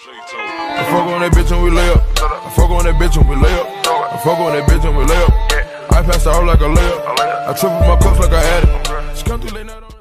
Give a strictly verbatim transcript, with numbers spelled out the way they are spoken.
I fuck on that bitch and we lay up. I fuck on that bitch and we lay up. I fuck on that bitch and we lay up. I passed out like a layup. I triple my cups like I had it.